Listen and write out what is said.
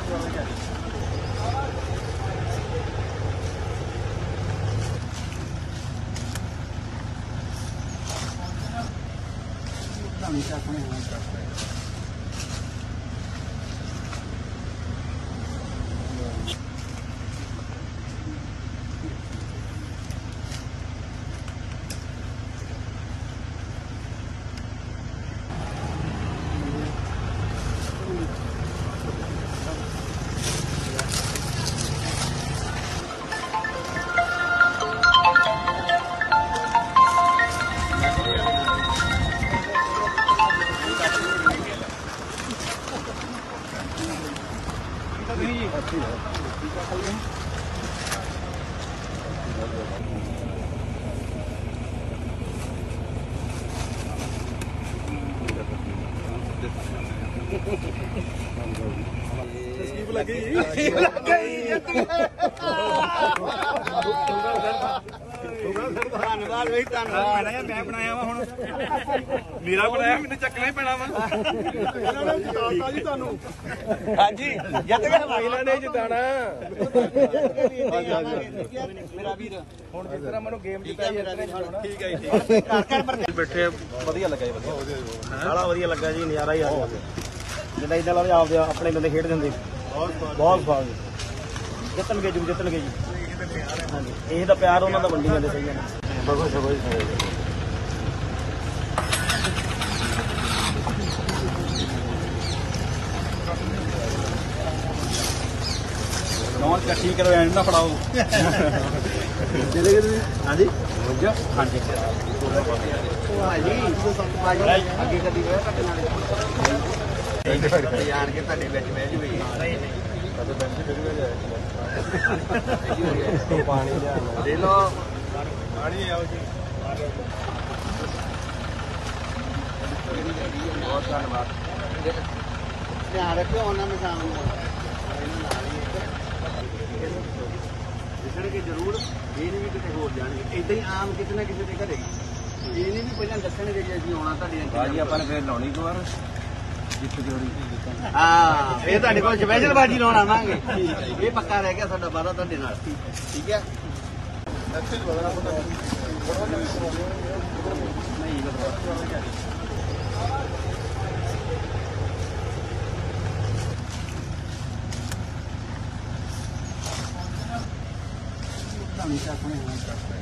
ਧੰਨਵਾਦ ਬਈ ਧੰਨਵਾਦ। ਮੈਂ ਬਣਾਇਆ ਵਾ ਹੁਣ ਮੇਰਾ ਬਣਾਇਆ ਮੈਨੂੰ ਚੱਕਣਾ ਹੀ ਪੈਣਾ ਵਾ। ਇਹਨਾਂ ਨੇ ਜਿਤਾਤਾ ਜੀ ਤੁਹਾਨੂੰ। ਹਾਂਜੀ ਜਿੱਤ ਗਏ ਇਹਨਾਂ ਨੇ ਜਿਤਾਣਾ। ਮੇਰਾ ਵੀਰ ਹੁਣ ਜਿਸ ਤਰ੍ਹਾਂ ਮੈਨੂੰ ਗੇਮ ਜਿਤਾਈ ਇਸ ਤਰ੍ਹਾਂ ਜਿਤਾਉਣਾ। ਠੀਕ ਹੈ ਜੀ ਠੀਕ ਬੈਠੇ ਵਧੀਆ ਲੱਗਾ ਜੀ ਵਧੀਆ ਸਾਲਾ ਵਧੀਆ ਲੱਗਾ ਜੀ ਨਜ਼ਾਰਾ ਹੀ ਆ ਗਿਆ ਜਿੱਦਾਂ ਇੱਦਾਂ ਲਾ ਆਪਦੇ ਆਪਣੇ ਬੰਦੇ ਖੇਡਦੇ ਹੁੰਦੇ ਬਹੁਤ ਸਵਾਦ ਜਿੱਤਣਗੇ ਜੀ ਜਿੱਤਣਗੇ ਜੀ। ਹਾਂਜੀ ਇਹ ਤਾਂ ਪਿਆਰ ਉਹਨਾਂ ਦਾ ਵੰਡੀ ਜਾਂਦੇ ਸਹੀ ਹੈ ਬਗੋ ਸਗੋ ਨੌਂ ਇਕੱਠੀ ਕਰੋ ਐਂਡ ਨਾ ਫੜਾਓ ਚਲੇ ਗਏ ਤੁਸੀਂ। ਹਾਂਜੀ ਹਾਂਜੀ ਅੱਗੇ ਕਦੀ ਹੋਇਆ ਤੁਹਾਡੇ ਨਾਲ ਜਾਣ ਕੇ ਤੁਹਾਡੇ ਵਿੱਚ ਬਹਿ ਜੂਗੀ ਪਾਣੀ ਦੇ ਲੋ ਪਾਣੀ ਆਓ ਜੀ ਬਹੁਤ ਧੰਨਵਾਦ ਧਿਆਨ ਰੱਖਿਓ ਉਹਨਾਂ ਨੂੰ ਸ਼ਾਮ ਨੂੰ ਦਿਸਣਗੇ ਜ਼ਰੂਰ ਇਹ ਨਹੀਂ ਵੀ ਕਿਤੇ ਹੋਰ ਜਾਣਗੇ ਏਦਾਂ ਹੀ ਆਮ ਕਿਸੇ ਨਾ ਕਿਸੇ ਦੇ ਘਰੇ ਇਹ ਨਹੀਂ ਵੀ ਪਹਿਲਾਂ ਦੱਸਣਗੇ ਜੀ ਅਸੀਂ ਆਉਣਾ ਤੁਹਾਡੇ ਬਾਜੀ ਆਪਾਂ ਨੇ ਫੇਰ ਲਾਉਣੀ ਇੱਕ ਵਾਰ ਜਿੱਤ ਜੋੜੀ ਹਾਂ ਇਹ ਤੁਹਾਡੇ ਕੋਲ ਸਪੈਸ਼ਲ ਬਾਜੀ ਲਾਉਣ ਆਵਾਂਗੇ ਇਹ ਪੱਕਾ ਰਹਿ ਗਿਆ ਸਾਡਾ ਵਾਅਦਾ ਤੁਹਾਡੇ ਨਾਲ ਠੀਕ ਹੈ ਨਹੀਂ